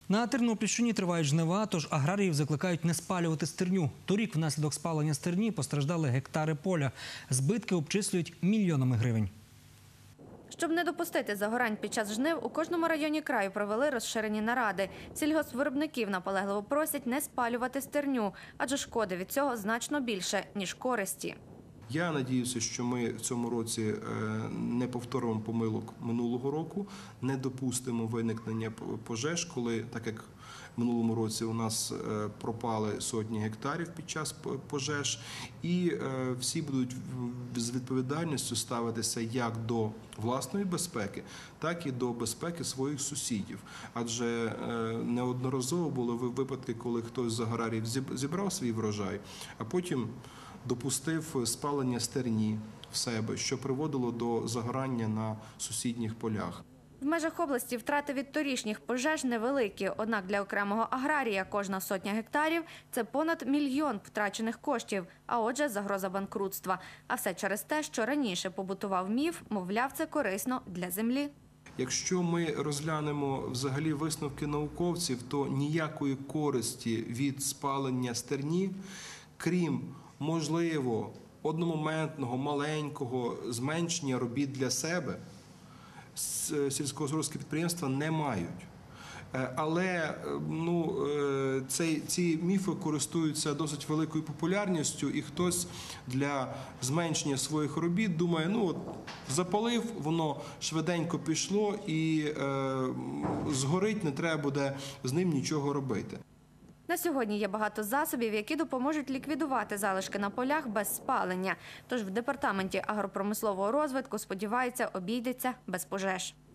На Тернопільщині тривають жнива, тож аграріїв закликають не спалювати стерню. Торік внаслідок спалення стерні постраждали гектари поля. Збитки обчислюють мільйонами гривень. Щоб не допустити загорань під час жнив, у кожному районі краю провели розширені наради. Сільгоспвиробників наполегливо просять не спалювати стерню, адже шкоди від цього значно більше, ніж користі. Я надіюся, що ми в цьому році не повторимо помилок минулого року, не допустимо виникнення пожеж, коли, так як в минулому році у нас пропали сотні гектарів під час пожеж, і всі будуть з відповідальністю ставитися як до власної безпеки, так і до безпеки своїх сусідів. Адже неодноразово були випадки, коли хтось з аграріїв зібрав свій врожай, а потім допустив спалення стерні в себе, що приводило до загорання на сусідніх полях. В межах області втрати від торішніх пожеж невеликі, однак для окремого аграрія кожна сотня гектарів – це понад мільйон втрачених коштів, а отже загроза банкрутства. А все через те, що раніше побутував міф, мовляв, це корисно для землі. Якщо ми розглянемо взагалі висновки науковців, то ніякої користі від спалення стерні, крім, можливо, одномоментного, маленького зменшення робіт для себе, сільськогосподарські підприємства не мають. Але ці міфи користуються досить великою популярністю, і хтось для зменшення своїх робіт думає, запалив, воно швиденько пішло і згорить, не треба буде з ним нічого робити. На сьогодні є багато засобів, які допоможуть ліквідувати залишки на полях без спалення. Тож в Департаменті агропромислового розвитку сподіваються, обійдеться без пожеж.